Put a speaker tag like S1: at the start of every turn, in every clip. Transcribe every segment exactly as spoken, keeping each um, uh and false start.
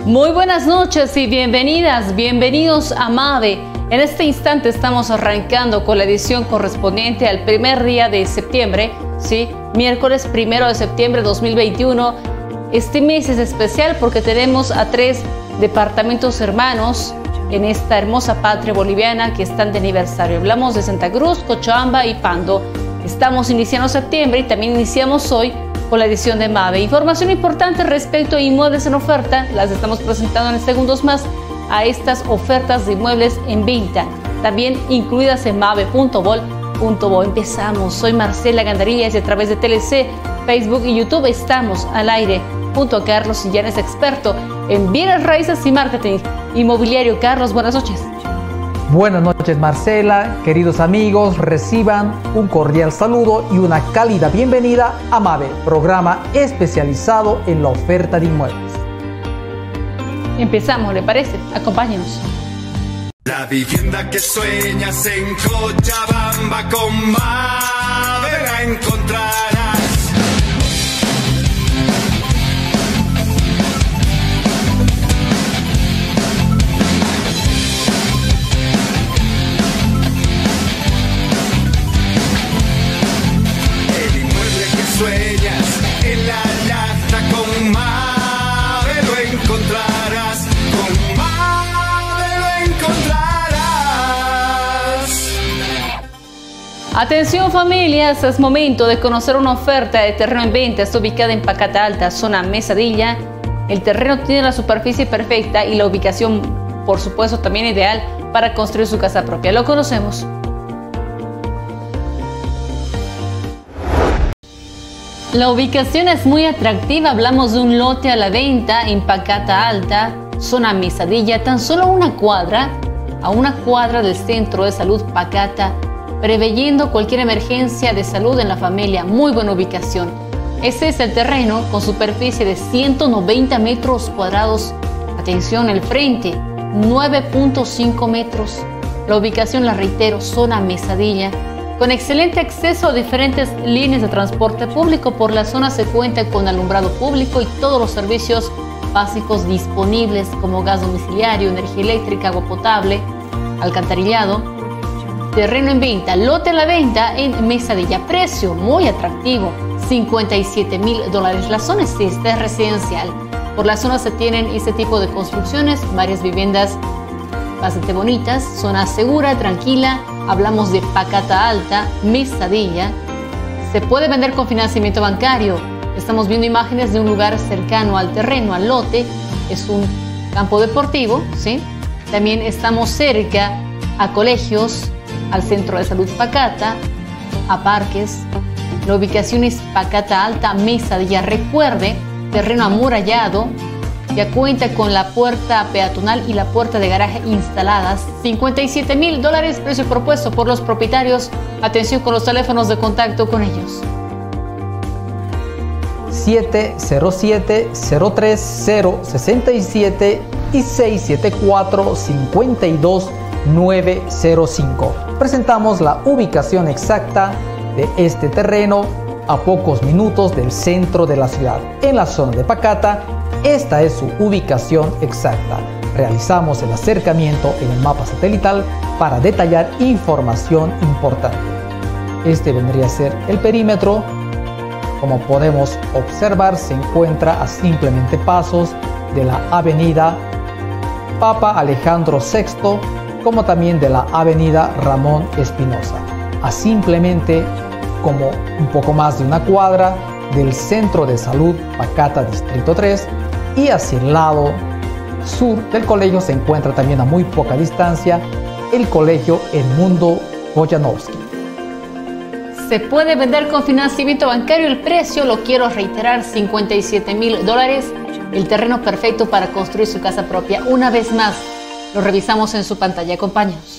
S1: Muy buenas noches y bienvenidas, bienvenidos a MAVE. En este instante estamos arrancando con la edición correspondiente al primer día de septiembre, ¿sí? Miércoles primero de septiembre de dos mil veintiuno. Este mes es especial porque tenemos a tres departamentos hermanos en esta hermosa patria boliviana que están de aniversario. Hablamos de Santa Cruz, Cochabamba y Pando. Estamos iniciando septiembre y también iniciamos hoy con la edición de MAVE. Información importante respecto a inmuebles en oferta, las estamos presentando en segundos más, a estas ofertas de inmuebles en venta, también incluidas en mave punto bol punto bo. Empezamos, soy Marcela Gandarillas y a través de T L C, Facebook y YouTube estamos al aire junto a Carlos Sillanes, experto en bienes raíces y marketing inmobiliario. Carlos, buenas noches.
S2: Buenas noches, Marcela. Queridos amigos, reciban un cordial saludo y una cálida bienvenida a MAVE, programa especializado en la oferta de inmuebles.
S1: Empezamos, ¿le parece? Acompáñenos.
S3: La vivienda que sueñas en Cochabamba, con MAVE la encontrarás. Sueñas en la Llacta, con MAVE lo encontrarás, con MAVE lo encontrarás.
S1: Atención familias, es momento de conocer una oferta de terreno en venta. Está ubicada en Pacata Alta, zona Mesadilla. El terreno tiene la superficie perfecta y la ubicación, por supuesto, también ideal para construir su casa propia. Lo conocemos. La ubicación es muy atractiva, hablamos de un lote a la venta en Pacata Alta, zona Mesadilla, tan solo una cuadra, a una cuadra del Centro de Salud Pacata, preveyendo cualquier emergencia de salud en la familia. Muy buena ubicación. Este es el terreno con superficie de ciento noventa metros cuadrados. Atención, el frente, nueve punto cinco metros. La ubicación, la reitero, zona Mesadilla. Con excelente acceso a diferentes líneas de transporte público, por la zona se cuenta con alumbrado público y todos los servicios básicos disponibles como gas domiciliario, energía eléctrica, agua potable, alcantarillado. Terreno en venta, lote a la venta en Mesadilla, precio muy atractivo, cincuenta y siete mil dólares. La zona es esta, es residencial. Por la zona se tienen este tipo de construcciones, varias viviendas bastante bonitas, zona segura, tranquila. Hablamos de Pacata Alta, Mesadilla. Se puede vender con financiamiento bancario. Estamos viendo imágenes de un lugar cercano al terreno, al lote. Es un campo deportivo, ¿sí? También estamos cerca a colegios, al Centro de Salud Pacata, a parques. La ubicación es Pacata Alta, Mesadilla. Recuerde, terreno amurallado. Ya cuenta con la puerta peatonal y la puerta de garaje instaladas. cincuenta y siete mil dólares, precio propuesto por los propietarios. Atención con los teléfonos de contacto con ellos.
S2: siete cero siete, cero tres cero, seis siete y seis siete cuatro, cinco dos nueve cero cinco. Presentamos la ubicación exacta de este terreno a pocos minutos del centro de la ciudad, en la zona de Pacata. Esta es su ubicación exacta. Realizamos el acercamiento en el mapa satelital para detallar información importante. Este vendría a ser el perímetro. Como podemos observar, se encuentra a simplemente pasos de la avenida Papa Alejandro sexto, como también de la avenida Ramón Espinosa, a simplemente como un poco más de una cuadra del Centro de Salud Pacata Distrito tres, y hacia el lado sur del colegio se encuentra también a muy poca distancia el colegio Edmundo Boyanovsky.
S1: Se puede vender con financiamiento bancario. El precio, lo quiero reiterar, cincuenta y siete mil dólares. El terreno perfecto para construir su casa propia. Una vez más, lo revisamos en su pantalla. Acompáñanos.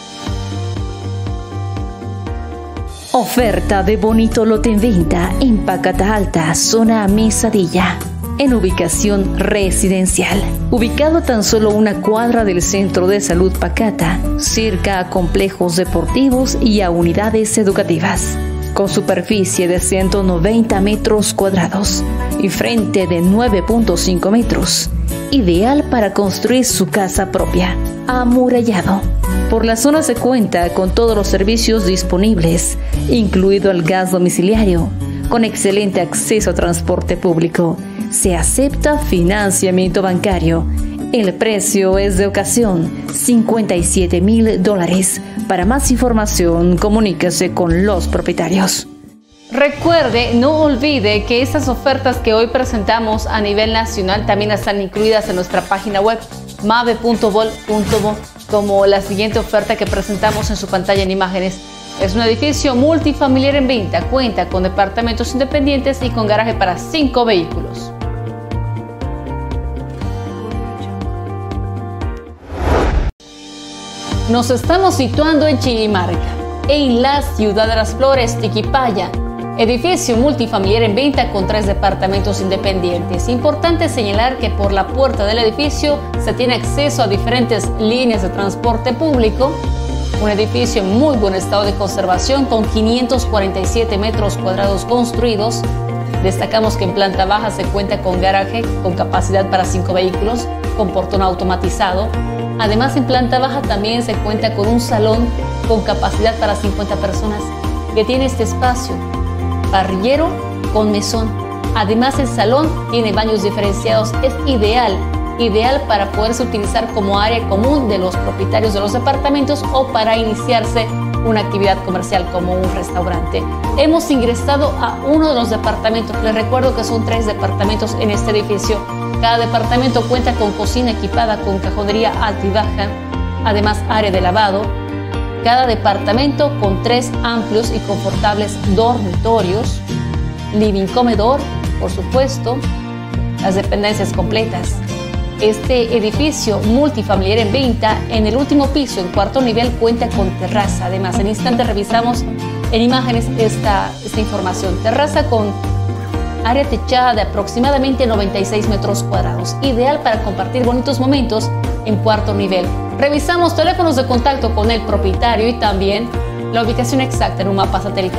S4: Oferta de bonito lote en venta en Pacata Alta, zona Mesadilla, en ubicación residencial. Ubicado a tan solo una cuadra del Centro de Salud Pacata, cerca a complejos deportivos y a unidades educativas. Con superficie de ciento noventa metros cuadrados y frente de nueve punto cinco metros. ideal para construir su casa propia, amurallado. Por la zona se cuenta con todos los servicios disponibles, incluido el gas domiciliario, con excelente acceso a transporte público. Se acepta financiamiento bancario. El precio es de ocasión, cincuenta y siete mil dólares. Para más información, comuníquese con los propietarios.
S1: Recuerde, no olvide que estas ofertas que hoy presentamos a nivel nacional también están incluidas en nuestra página web mave punto bol punto bo, como la siguiente oferta que presentamos en su pantalla en imágenes. Es un edificio multifamiliar en venta, cuenta con departamentos independientes y con garaje para cinco vehículos. Nos estamos situando en Chilimarca, en la ciudad de las flores, Tiquipaya. Edificio multifamiliar en venta con tres departamentos independientes. Importante señalar que por la puerta del edificio se tiene acceso a diferentes líneas de transporte público. Un edificio en muy buen estado de conservación con quinientos cuarenta y siete metros cuadrados construidos. Destacamos que en planta baja se cuenta con garaje con capacidad para cinco vehículos, con portón automatizado. Además, en planta baja también se cuenta con un salón con capacidad para cincuenta personas que tiene este espacio parrillero con mesón. Además, el salón tiene baños diferenciados. Es ideal, ideal para poderse utilizar como área común de los propietarios de los departamentos o para iniciarse una actividad comercial como un restaurante. Hemos ingresado a uno de los departamentos. Les recuerdo que son tres departamentos en este edificio. Cada departamento cuenta con cocina equipada con cajonería alta y baja, además área de lavado. Cada departamento con tres amplios y confortables dormitorios, living comedor, por supuesto, las dependencias completas. Este edificio multifamiliar en venta, en el último piso, en cuarto nivel, cuenta con terraza. Además, en instante revisamos en imágenes esta, esta información. Terraza con área techada de aproximadamente noventa y seis metros cuadrados, ideal para compartir bonitos momentos en cuarto nivel. Revisamos teléfonos de contacto con el propietario y también la ubicación exacta en un mapa satelital.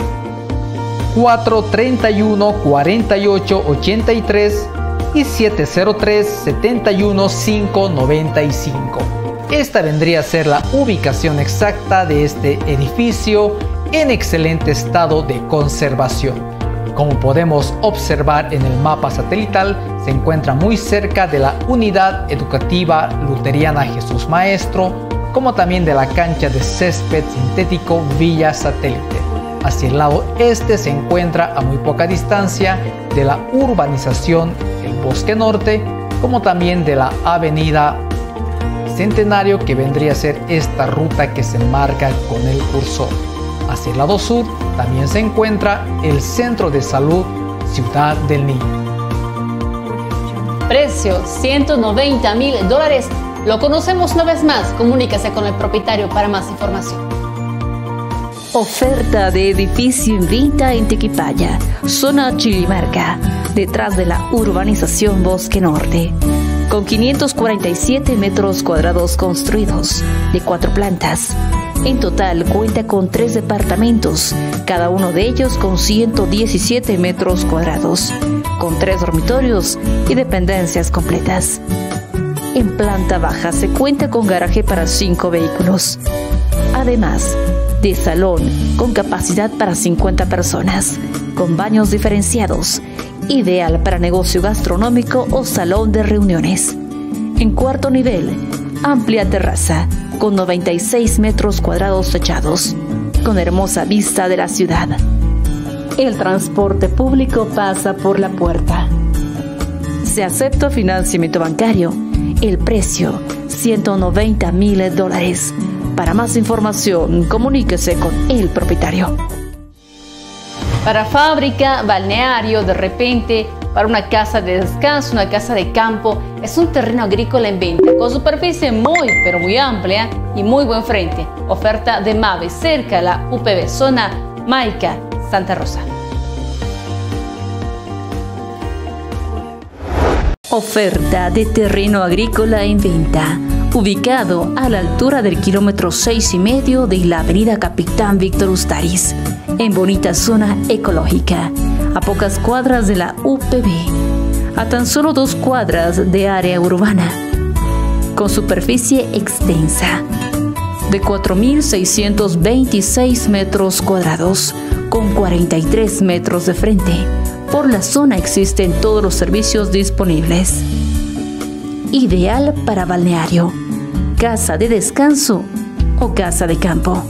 S2: cuatro treinta y uno, cuarenta y ocho, ochenta y tres y siete cero tres, setenta y uno, cinco noventa y cinco. Esta vendría a ser la ubicación exacta de este edificio en excelente estado de conservación. Como podemos observar en el mapa satelital, se encuentra muy cerca de la Unidad Educativa Luteriana Jesús Maestro, como también de la cancha de césped sintético Villa Satélite. Hacia el lado este se encuentra a muy poca distancia de la urbanización El Bosque Norte, como también de la Avenida Centenario, que vendría a ser esta ruta que se marca con el cursor. Hacia el lado sur también se encuentra el Centro de Salud Ciudad del Niño.
S1: Precio ciento noventa mil dólares. Lo conocemos una vez más. Comuníquese con el propietario para más información.
S4: Oferta de edificio en venta en Tiquipaya, zona Chilimarca, detrás de la urbanización Bosque Norte. Con quinientos cuarenta y siete metros cuadrados construidos, de cuatro plantas. En total cuenta con tres departamentos, cada uno de ellos con ciento diecisiete metros cuadrados, con tres dormitorios y dependencias completas. En planta baja se cuenta con garaje para cinco vehículos, además de salón con capacidad para cincuenta personas, con baños diferenciados, ideal para negocio gastronómico o salón de reuniones. En cuarto nivel, amplia terraza con noventa y seis metros cuadrados techados, con hermosa vista de la ciudad. El transporte público pasa por la puerta. Se acepta financiamiento bancario. El precio, ciento noventa mil dólares. Para más información, comuníquese con el propietario.
S1: Para fábrica, balneario, de repente, para una casa de descanso, una casa de campo, es un terreno agrícola en venta, con superficie muy, pero muy amplia y muy buen frente. Oferta de Mave, cerca de la U P B, zona Maica, Santa Rosa.
S4: Oferta de terreno agrícola en venta, ubicado a la altura del kilómetro seis y medio de la avenida Capitán Víctor Ustariz, en bonita zona ecológica, a pocas cuadras de la U P B. a tan solo dos cuadras de área urbana, con superficie extensa de cuatro mil seiscientos veintiséis metros cuadrados, con cuarenta y tres metros de frente. Por la zona existen todos los servicios disponibles. Ideal para balneario, casa de descanso o casa de campo.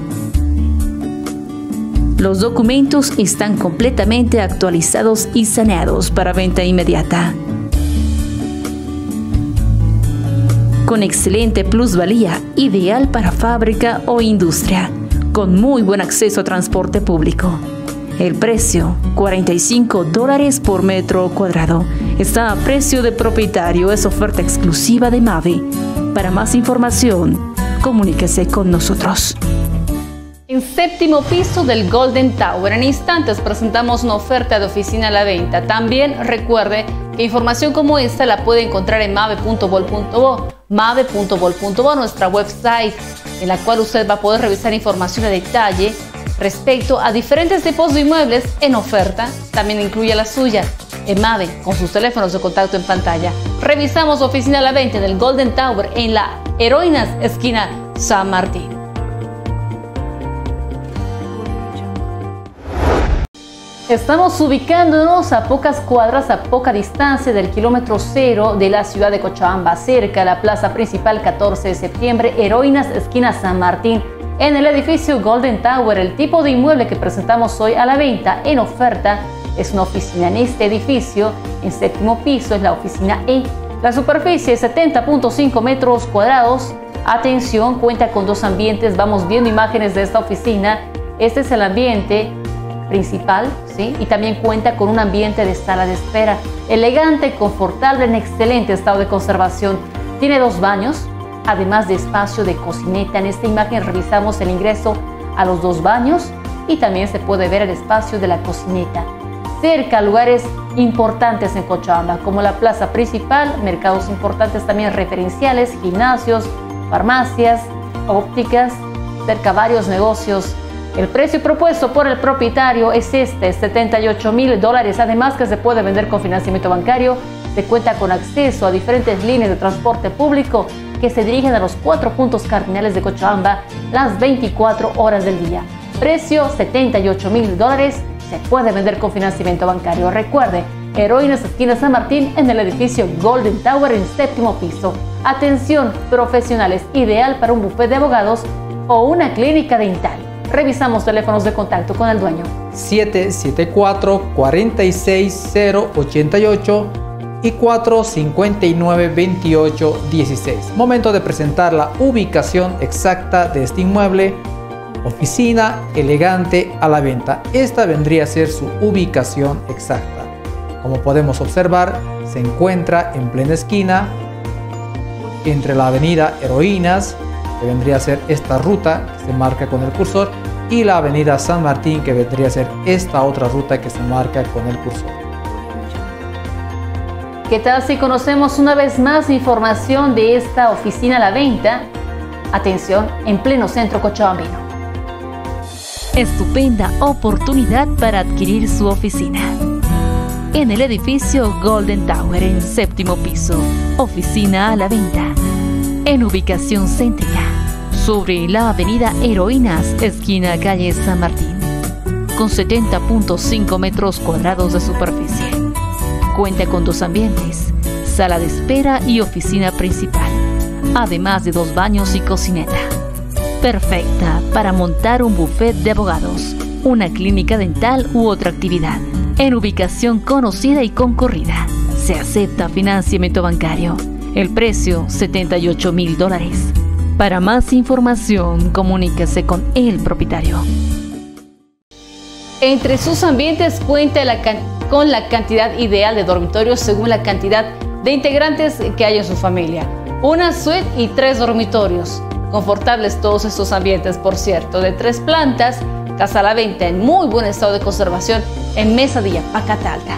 S4: Los documentos están completamente actualizados y saneados para venta inmediata. Con excelente plusvalía, ideal para fábrica o industria, con muy buen acceso a transporte público. El precio, cuarenta y cinco dólares por metro cuadrado. Está a precio de propietario, es oferta exclusiva de Mavi. Para más información, comuníquese con nosotros.
S1: En séptimo piso del Golden Tower, en instantes presentamos una oferta de oficina a la venta. También recuerde que información como esta la puede encontrar en mave punto bol punto bo, mave punto bol punto bo, nuestra website, en la cual usted va a poder revisar información a detalle respecto a diferentes tipos de inmuebles en oferta. También incluye la suya. En Mave, con sus teléfonos de contacto en pantalla. Revisamos oficina a la venta del Golden Tower en la Heroínas, esquina San Martín. Estamos ubicándonos a pocas cuadras, a poca distancia del kilómetro cero de la ciudad de Cochabamba, cerca de la plaza principal catorce de septiembre, Heroínas, esquina San Martín, en el edificio Golden Tower. El tipo de inmueble que presentamos hoy a la venta en oferta es una oficina en este edificio. En séptimo piso es la oficina E. La superficie es setenta punto cinco metros cuadrados. Atención, cuenta con dos ambientes. Vamos viendo imágenes de esta oficina. Este es el ambiente principal, ¿sí? Y también cuenta con un ambiente de sala de espera. Elegante, confortable, en excelente estado de conservación. Tiene dos baños, además de espacio de cocineta. En esta imagen revisamos el ingreso a los dos baños y también se puede ver el espacio de la cocineta. Cerca a lugares importantes en Cochabamba, como la plaza principal, mercados importantes también referenciales, gimnasios, farmacias, ópticas, cerca varios negocios. El precio propuesto por el propietario es este, setenta y ocho mil dólares, además que se puede vender con financiamiento bancario. Se cuenta con acceso a diferentes líneas de transporte público que se dirigen a los cuatro puntos cardinales de Cochabamba las veinticuatro horas del día. Precio setenta y ocho mil dólares, se puede vender con financiamiento bancario. Recuerde, Heroínas, esquina San Martín, en el edificio Golden Tower en séptimo piso. Atención, profesionales, ideal para un bufete de abogados o una clínica dental. Revisamos teléfonos de contacto con el dueño.
S2: siete siete cuatro, cuatro seis cero, ocho ocho y cuatro cinco nueve, dos ocho uno seis. Momento de presentar la ubicación exacta de este inmueble. Oficina elegante a la venta. Esta vendría a ser su ubicación exacta. Como podemos observar, se encuentra en plena esquina entre la avenida Heroínas, que vendría a ser esta ruta que se marca con el cursor, y la avenida San Martín, que vendría a ser esta otra ruta que se marca con el cursor.
S1: ¿Qué tal si conocemos una vez más información de esta oficina a la venta? Atención, en pleno centro cochabambino.
S4: Estupenda oportunidad para adquirir su oficina. En el edificio Golden Tower en séptimo piso, oficina a la venta. En ubicación céntrica, sobre la avenida Heroínas, esquina calle San Martín, con setenta punto cinco metros cuadrados de superficie. Cuenta con dos ambientes, sala de espera y oficina principal, además de dos baños y cocineta. Perfecta para montar un buffet de abogados, una clínica dental u otra actividad. En ubicación conocida y concurrida. Se acepta financiamiento bancario. El precio, setenta y ocho mil dólares. Para más información, comuníquese con el propietario.
S1: Entre sus ambientes cuenta la con la cantidad ideal de dormitorios según la cantidad de integrantes que hay en su familia. Una suite y tres dormitorios. Confortables todos estos ambientes, por cierto, de tres plantas, casa a la venta en muy buen estado de conservación en Mesadilla, Pacata Alta.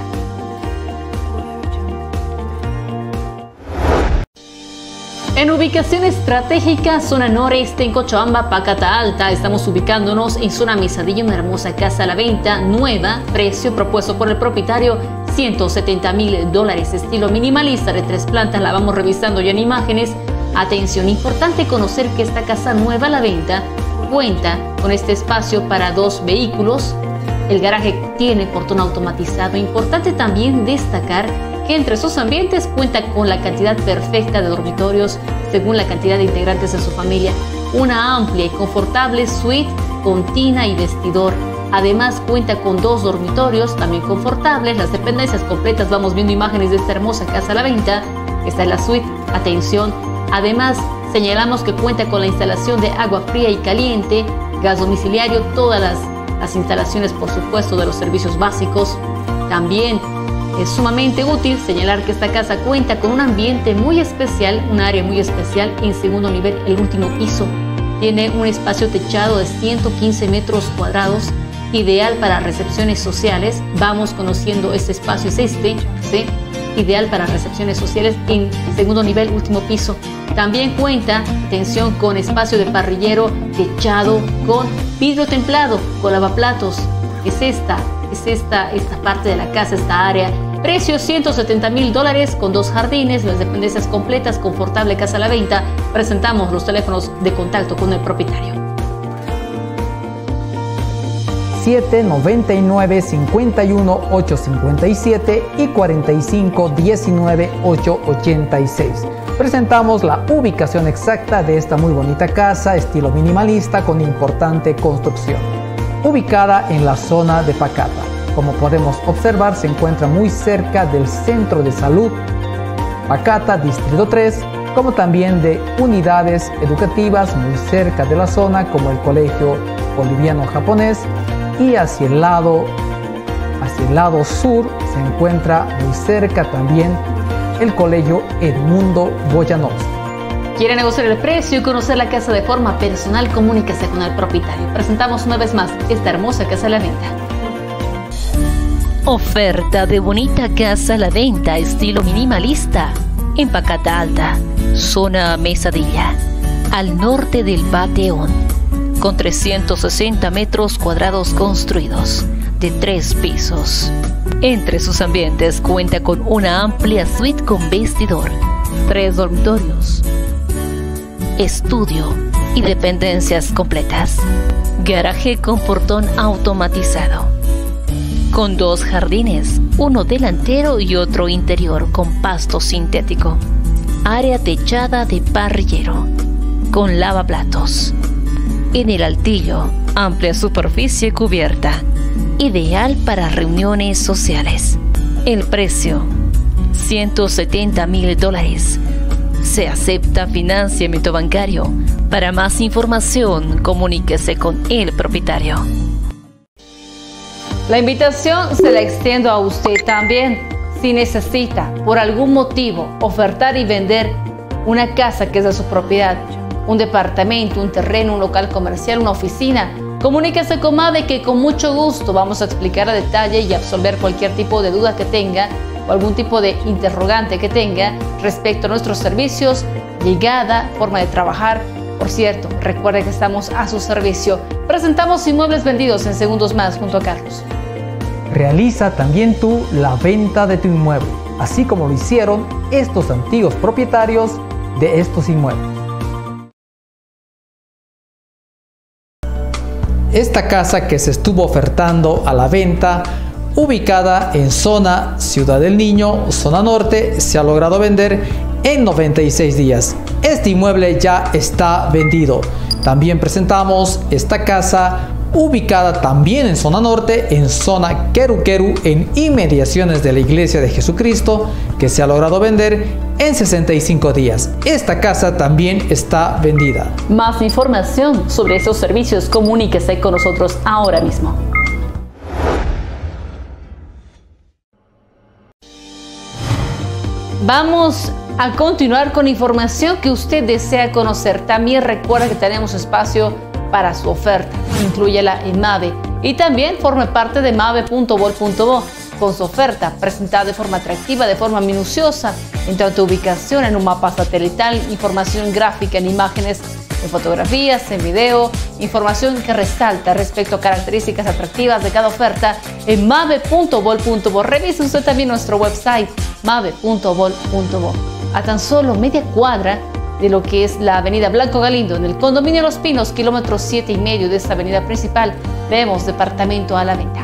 S1: En ubicación estratégica, zona noreste en Cochabamba, Pacata Alta, estamos ubicándonos en zona Misadilla, una hermosa casa a la venta, nueva, precio propuesto por el propietario, ciento setenta mil dólares, estilo minimalista de tres plantas, la vamos revisando ya en imágenes. Atención, importante conocer que esta casa nueva a la venta cuenta con este espacio para dos vehículos, el garaje tiene portón automatizado, importante también destacar que entre sus ambientes cuenta con la cantidad perfecta de dormitorios según la cantidad de integrantes de su familia, una amplia y confortable suite con tina y vestidor. Además cuenta con dos dormitorios también confortables, las dependencias completas, vamos viendo imágenes de esta hermosa casa a la venta. Esta es la suite, atención. Además señalamos que cuenta con la instalación de agua fría y caliente, gas domiciliario, todas las, las instalaciones por supuesto de los servicios básicos. También es sumamente útil señalar que esta casa cuenta con un ambiente muy especial, un área muy especial en segundo nivel, el último piso. Tiene un espacio techado de ciento quince metros cuadrados, ideal para recepciones sociales. Vamos conociendo este espacio, es este, ¿sí? Ideal para recepciones sociales en segundo nivel, último piso. También cuenta, atención, con espacio de parrillero techado con vidrio templado, con lavaplatos. Es esta, es esta, esta parte de la casa, esta área. Precio ciento setenta mil dólares con dos jardines, las dependencias completas, confortable casa a la venta. Presentamos los teléfonos de contacto con el propietario.
S2: siete noventa y nueve, cincuenta y uno, ocho cincuenta y siete y cuarenta y cinco, diecinueve, ocho ochenta y seis. Presentamos la ubicación exacta de esta muy bonita casa, estilo minimalista con importante construcción. Ubicada en la zona de Pacata. Como podemos observar, se encuentra muy cerca del Centro de Salud Pacata, Distrito tres, como también de unidades educativas muy cerca de la zona, como el Colegio Boliviano-Japonés, y hacia el lado, hacia el lado sur se encuentra muy cerca también el Colegio Edmundo Boyanovsky.
S1: ¿Quiere negociar el precio y conocer la casa de forma personal? Comuníquese con el propietario. Presentamos una vez más esta hermosa casa a la venta.
S4: Oferta de bonita casa a la venta estilo minimalista en Pacata Alta, zona Mesadilla, al norte del Bateón, con trescientos sesenta metros cuadrados construidos, de tres pisos. Entre sus ambientes cuenta con una amplia suite con vestidor, tres dormitorios, estudio y dependencias completas. Garaje con portón automatizado, con dos jardines, uno delantero y otro interior con pasto sintético. Área techada de parrillero, con lavaplatos. En el altillo, amplia superficie cubierta, ideal para reuniones sociales. El precio, ciento setenta mil dólares. Se acepta financiamiento bancario. Para más información, comuníquese con el propietario.
S1: La invitación se la extiendo a usted también. Si necesita, por algún motivo, ofertar y vender una casa que es de su propiedad, un departamento, un terreno, un local comercial, una oficina, comuníquese con MAVE, que con mucho gusto vamos a explicar a detalle y absolver cualquier tipo de duda que tenga o algún tipo de interrogante que tenga respecto a nuestros servicios, llegada, forma de trabajar. Por cierto, recuerde que estamos a su servicio. Presentamos inmuebles vendidos en segundos más junto a Carlos.
S2: Realiza también tú la venta de tu inmueble, así como lo hicieron estos antiguos propietarios de estos inmuebles. Esta casa que se estuvo ofertando a la venta, ubicada en zona Ciudad del Niño, zona norte, se ha logrado vender en noventa y seis días. Este inmueble ya está vendido. También presentamos esta casa ubicada también en zona norte, en zona Queru Queru, en inmediaciones de la Iglesia de Jesucristo, que se ha logrado vender en sesenta y cinco días. Esta casa también está vendida.
S1: Más información sobre esos servicios, comuníquese con nosotros ahora mismo. Vamos a continuar con información que usted desea conocer. También recuerda que tenemos espacio para su oferta. Inclúyela en MAVE y también forme parte de mave punto bol punto bo. con su oferta, presentada de forma atractiva, de forma minuciosa, en toda tu ubicación, en un mapa satelital, información gráfica en imágenes, en fotografías, en video, información que resalta respecto a características atractivas de cada oferta en mave punto bol punto bo. Revise usted también nuestro website mave punto bol punto bo. A tan solo media cuadra de lo que es la avenida Blanco Galindo, en el condominio Los Pinos, kilómetro siete y medio de esta avenida principal, vemos departamento a la venta.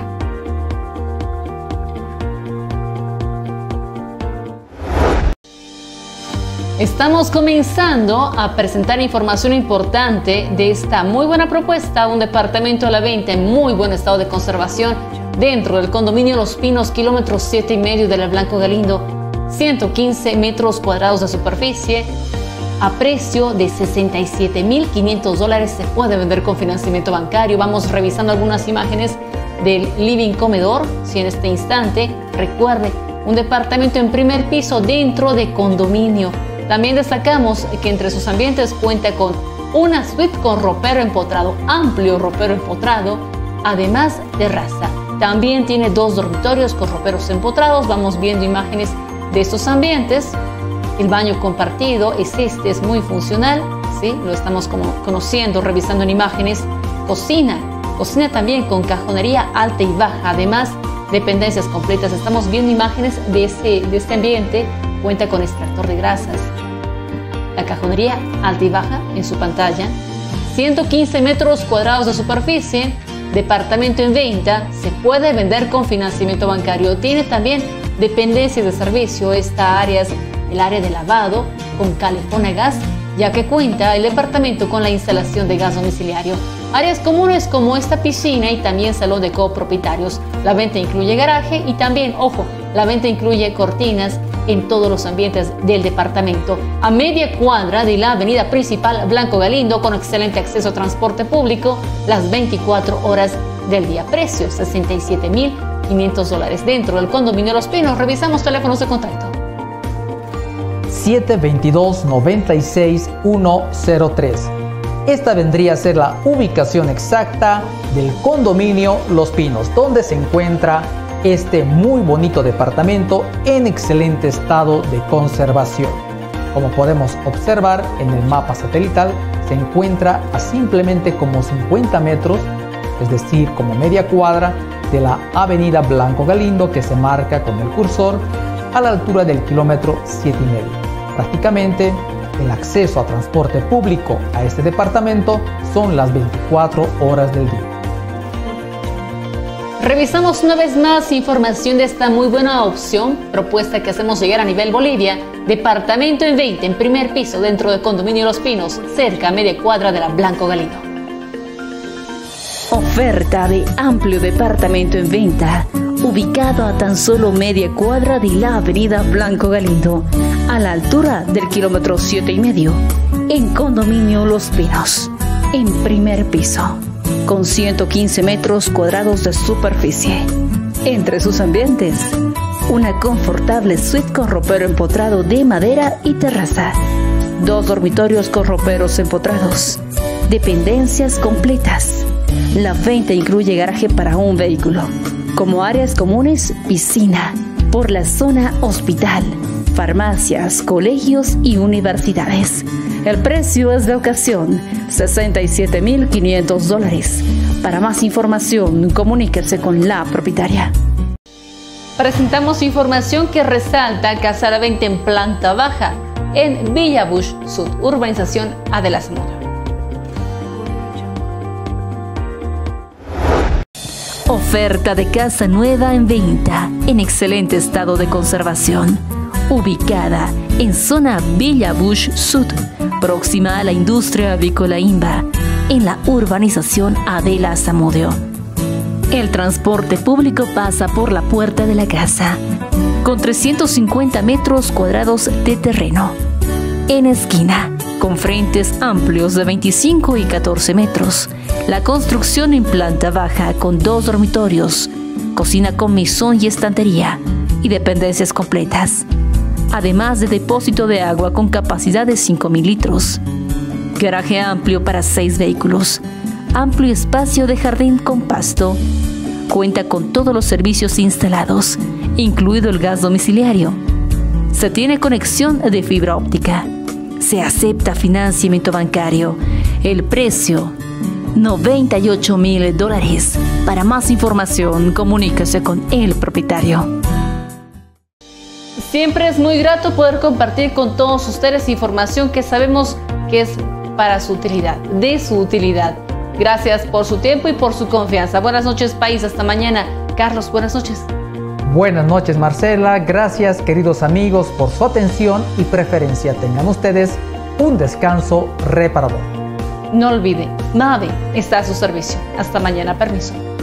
S1: Estamos comenzando a presentar información importante de esta muy buena propuesta, un departamento a la venta en muy buen estado de conservación dentro del condominio Los Pinos, kilómetro siete y medio de la Blanco Galindo, ciento quince metros cuadrados de superficie, a precio de sesenta y siete mil quinientos dólares. Se puede vender con financiamiento bancario. Vamos revisando algunas imágenes del living comedor. Si en este instante, recuerde, un departamento en primer piso dentro de condominio. También destacamos que entre sus ambientes cuenta con una suite con ropero empotrado, amplio ropero empotrado, además terraza. También tiene dos dormitorios con roperos empotrados. Vamos viendo imágenes de estos ambientes. El baño compartido es este, es muy funcional, ¿sí? Lo estamos como conociendo, revisando en imágenes. Cocina, cocina también con cajonería alta y baja, además dependencias completas. Estamos viendo imágenes de, ese, de este ambiente. Cuenta con extractor de grasas. La cajonería alta y baja en su pantalla. ciento quince metros cuadrados de superficie. Departamento en venta. Se puede vender con financiamiento bancario. Tiene también dependencias de servicio. Esta área es el área de lavado con calefón a gas, ya que cuenta el departamento con la instalación de gas domiciliario. Áreas comunes como esta piscina y también salón de copropietarios. La venta incluye garaje y también, ojo, la venta incluye cortinas en todos los ambientes del departamento. A media cuadra de la avenida principal Blanco Galindo, con excelente acceso a transporte público las veinticuatro horas del día. Precio sesenta y siete mil quinientos dólares. Dentro del condominio Los Pinos, revisamos teléfonos de contacto.
S2: siete dos dos, nueve seis uno cero tres. Esta vendría a ser la ubicación exacta del condominio Los Pinos, donde se encuentra este muy bonito departamento en excelente estado de conservación. Como podemos observar en el mapa satelital, se encuentra a simplemente como cincuenta metros, es decir, como media cuadra de la avenida Blanco Galindo, que se marca con el cursor a la altura del kilómetro siete y medio. Prácticamente el acceso a transporte público a este departamento son las veinticuatro horas del día.
S1: Revisamos una vez más información de esta muy buena opción, propuesta que hacemos llegar a nivel Bolivia. Departamento en venta en primer piso dentro del condominio Los Pinos, cerca a media cuadra de la Blanco Galindo.
S4: Oferta de amplio departamento en venta, ubicado a tan solo media cuadra de la avenida Blanco Galindo, a la altura del kilómetro siete y medio, en condominio Los Pinos, en primer piso, con ciento quince metros cuadrados de superficie. Entre sus ambientes, una confortable suite con ropero empotrado de madera y terraza, dos dormitorios con roperos empotrados, dependencias completas. La venta incluye garaje para un vehículo, como áreas comunes, piscina, por la zona hospital, farmacias, colegios y universidades. El precio es de ocasión, sesenta y siete mil quinientos dólares. Para más información, comuníquese con la propietaria.
S1: Presentamos información que resalta casa a la venta en planta baja en Villa Bush Sud, urbanización Adela Zamudio.
S4: Oferta de casa nueva en venta, en excelente estado de conservación, ubicada en zona Villa Bush Sud, próxima a la industria avícola Imba, en la urbanización Adela Zamudio. El transporte público pasa por la puerta de la casa, con trescientos cincuenta metros cuadrados de terreno, en esquina, con frentes amplios de veinticinco y catorce metros. La construcción en planta baja con dos dormitorios, cocina con mesón y estantería y dependencias completas, además de depósito de agua con capacidad de cinco mil litros. Garaje amplio para seis vehículos, amplio espacio de jardín con pasto, cuenta con todos los servicios instalados, incluido el gas domiciliario. Se tiene conexión de fibra óptica. Se acepta financiamiento bancario. El precio, noventa y ocho mil dólares. Para más información, comuníquese con el propietario.
S1: Siempre es muy grato poder compartir con todos ustedes información que sabemos que es para su utilidad, de su utilidad. Gracias por su tiempo y por su confianza. Buenas noches, país. Hasta mañana. Carlos, buenas noches.
S2: Buenas noches, Marcela. Gracias, queridos amigos, por su atención y preferencia. Tengan ustedes un descanso reparador.
S1: No olvide, MAVE está a su servicio. Hasta mañana. Permiso.